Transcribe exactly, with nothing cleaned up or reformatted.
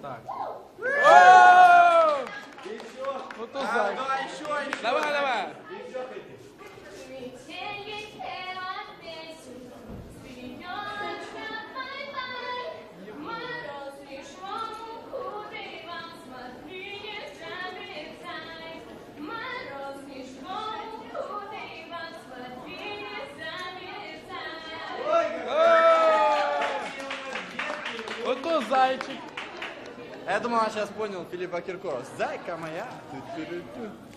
Так. Еще. Вот тут А, зайчик. давай, еще, еще. Давай, давай. Еще хотите. Вот тут зайчик. Я думал, он сейчас понял Филиппа Киркорова. Зайка моя. Ту-ту-ту-ту.